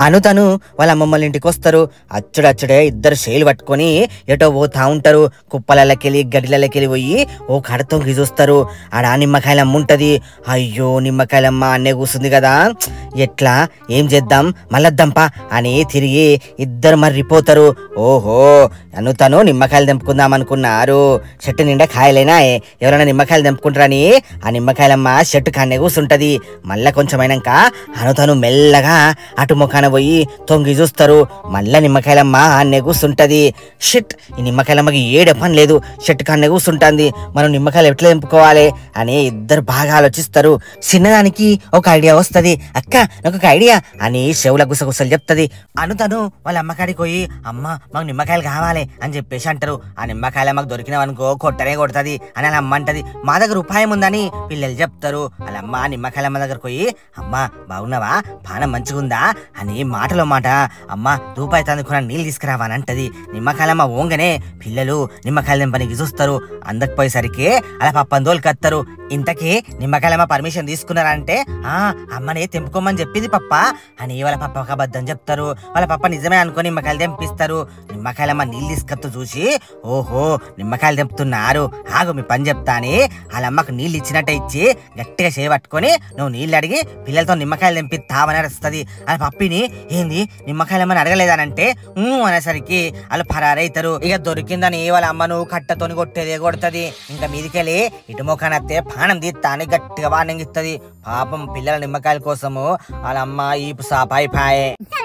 అనుతను వాళ్ళ అమ్మమ్మల ఇంటికి వస్తారు. అచ్చుడచ్చుడే ఇద్దరు చేలు పట్టుకొని ఎటో పోతా ఉంటారు. కుప్పలకెళ్ళి గడిలకెళ్ళి పోయి ఓ కడతొంగి చూస్తారు. ఆడ నిమ్మకాయలమ్మ ఉంటది. అయ్యో నిమ్మకాయలమ్మ అన్నే కూర్చుంది కదా, ఎట్లా ఏం చేద్దాం మళ్ళద్దాంపా అని తిరిగి ఇద్దరు మర్రిపోతారు. ఓహో అనుతను నిమ్మకాయలు తెంపుకుందాం అనుకున్నారు. చెట్టు నిండా కాయలేనా, ఎవరైనా నిమ్మకాయలు తెంపుకుంటారని ఆ నిమ్మకాయలమ్మ చెట్టు కాన్నే కూర్చుంటది. మళ్ళా కొంచెమైనాక అనుతను మెల్లగా అటు ముఖాన పోయి తొంగి చూస్తారు. మళ్ళా నిమ్మకాయలమ్మ అన్నే కూర్చుంటది. షిట్, ఈ నిమ్మకాయలమ్మకి ఏడే పని లేదు, చెట్టు కాన్నే కూర్చుంటుంది, మనం నిమ్మకాయలు ఎట్లా తెంపుకోవాలి అని ఇద్దరు బాగా ఆలోచిస్తారు. చిన్నదానికి ఒక ఐడియా వస్తుంది. అక్క నాకు ఒక ఐడియా అని చెవుల గుసగుసలు చెప్తుంది. అనుతను వాళ్ళ అమ్మకాడికి పోయి అమ్మ మాకు నిమ్మకాయలు కావాలి అని చెప్పేసి అంటారు. ఆ నిమ్మకాయలు మాకు దొరికినవనుకో కొట్టనే కొడుతుంది అని వాళ్ళ అమ్మ అంటది. మా దగ్గర ఉపాయం ఉందని పిల్లలు చెప్తారు. వాళ్ళ అమ్మ నిమ్మకాయలమ్మ దగ్గరకు పోయి అమ్మ బాగున్నావా, పానం మంచిగుందా అని మాటలో మాట అమ్మ రూపాయి తందుకున్న నీళ్ళు తీసుకురావా అని అంటది. నిమ్మకాయలమ్మ ఓంగనే పిల్లలు నిమ్మకాయలు తెంపనికి చూస్తారు. అందకపోయేసరికి అలా పప్పని దోలుకత్తారు. ఇంతకీ నిమ్మకాయలమ్మ పర్మిషన్ తీసుకున్నారంటే అమ్మనే తెంపుకోమని చెప్పింది పప్ప అని వాళ్ళ పప్ప ఒక అబద్ధం చెప్తారు. వాళ్ళ పప్ప నిజమే అనుకుని నిమ్మకాయలు తెంపిస్తారు. నిమ్మకాయలమ్మ నీళ్ళు తీసుకొత్తు చూసి ఓహో నిమ్మకాయలు తెంపుతున్నారు, ఆగు మీ పని చెప్తా అని వాళ్ళ అమ్మకు నీళ్ళు ఇచ్చినట్టే ఇచ్చి గట్టిగా చేయబట్టుకొని నువ్వు నీళ్ళు అడిగి పిల్లలతో నిమ్మకాయలు తెంపిస్తావని అరుస్తుంది. వాళ్ళ పప్పిని ఏంది నిమ్మకాయలమ్మని అడగలేదనంటే అనేసరికి వాళ్ళు పరారైతారు. ఇక దొరికిందని వాళ్ళ అమ్మను కట్టతోని కొట్టేదే కొడుతుంది. ఇంకా మీదికెళ్ళి ఇటు మొఖానత్తే పానం తీస్తా అని గట్టిగా వార్నింగ్ ఇస్తుంది. పాపం పిల్లల నిమ్మకాయల కోసము వాళ్ళ అమ్మ ఈపు సాపాయిపాయే.